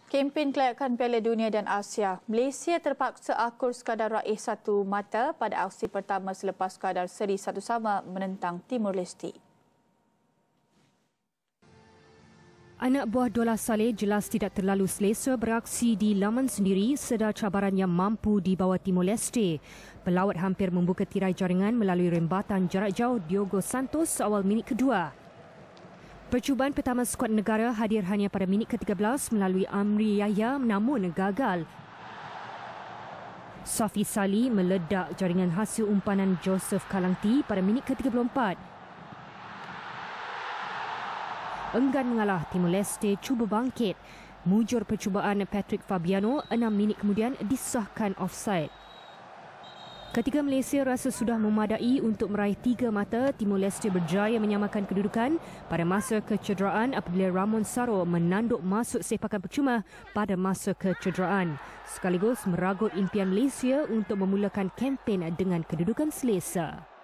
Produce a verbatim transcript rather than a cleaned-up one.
Kempen kelayakan Piala Dunia dan Asia, Malaysia terpaksa akur sekadar raih satu mata pada aksi pertama selepas sekadar seri satu sama menentang Timor Leste. Anak buah Dola Saleh jelas tidak terlalu selesa beraksi di laman sendiri sedar cabaran yang mampu dibawa Timor Leste. Pelawat hampir membuka tirai jaringan melalui rembatan jarak jauh Diogo Santos awal minit kedua. Percubaan pertama skuad negara hadir hanya pada minit ke tiga belas melalui Amri Yahya namun gagal. Safi Sali meledak jaringan hasil umpanan Joseph Kalangti pada minit ke tiga puluh empat. Enggan mengalah, Timor Leste cuba bangkit. Mujur percubaan Patrick Fabiano enam minit kemudian disahkan offside. Ketika Malaysia rasa sudah memadai untuk meraih tiga mata, Timor Leste berjaya menyamakan kedudukan pada masa kecederaan apabila Ramon Saro menanduk masuk sepakan percuma pada masa kecederaan, sekaligus meragut impian Malaysia untuk memulakan kempen dengan kedudukan selesa.